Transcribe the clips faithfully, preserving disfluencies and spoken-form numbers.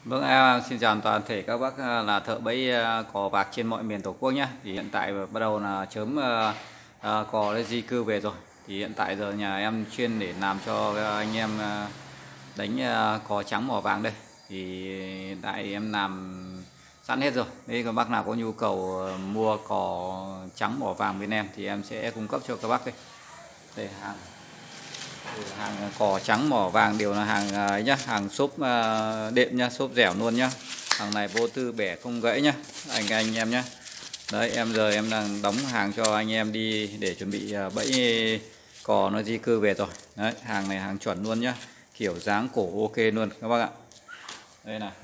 Vâng, à, xin chào toàn thể các bác à, là thợ bẫy à, cò vạc trên mọi miền Tổ quốc nhé. Thì hiện tại bắt đầu là chớm à, à, cò đã di cư về rồi. Thì hiện tại giờ nhà em chuyên để làm cho anh em à, đánh à, cò trắng mỏ vàng đây. Thì hiện tại em làm sẵn hết rồi. Nếu các bác nào có nhu cầu à, mua cò trắng mỏ vàng bên em thì em sẽ cung cấp cho các bác đây. Đây hàng hàng cò trắng mỏ vàng đều là hàng ấy nhá, hàng xốp đệm nhá, xốp dẻo luôn nhá. Hàng này vô tư bẻ không gãy nhá anh anh em nhá. Đấy, em giờ em đang đóng hàng cho anh em đi để chuẩn bị bẫy cò nó di cư về rồi. Đấy, hàng này hàng chuẩn luôn nhá, kiểu dáng cổ ok luôn các bác ạ. Đây này,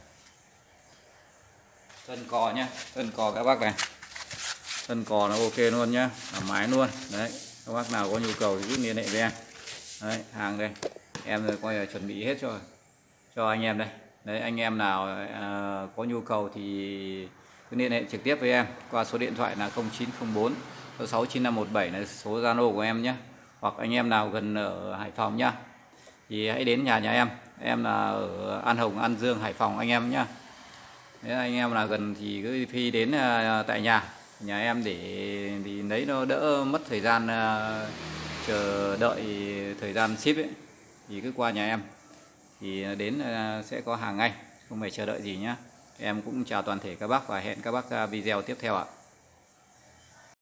thân cò nhá, thân cò các bác này, thân cò nó ok luôn nhá, thoải mái luôn. Đấy, các bác nào có nhu cầu thì cứ liên hệ với em. Đấy, hàng đây em rồi coi là chuẩn bị hết cho cho anh em đây. Đấy, anh em nào à, có nhu cầu thì cứ liên hệ trực tiếp với em qua số điện thoại là không chín không bốn sáu chín năm một bảy là số Zalo của em nhé. Hoặc anh em nào gần ở Hải Phòng nhá thì hãy đến nhà nhà em. Em là ở An Hồng, An Dương, Hải Phòng anh em nhá. Nếu anh em là gần thì cứ phi đến uh, tại nhà nhà em để thì lấy nó đỡ mất thời gian uh, chờ đợi thời gian ship ấy, thì cứ qua nhà em thì đến uh, sẽ có hàng ngay, không phải chờ đợi gì nhá. Em cũng chào toàn thể các bác và hẹn các bác uh, video tiếp theo ạ.